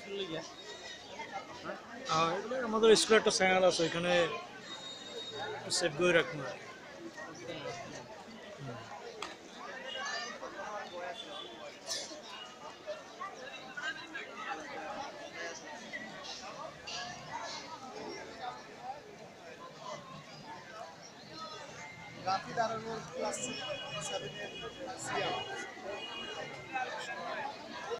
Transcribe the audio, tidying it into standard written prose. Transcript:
এগুলো আমাদের স্কুলে একটা চ্যানেল আছে, ওইখানে সেভ করে রাখুন আর কি। রাফি দাঁড়ানোর ক্লাস 7 এর সিয়াম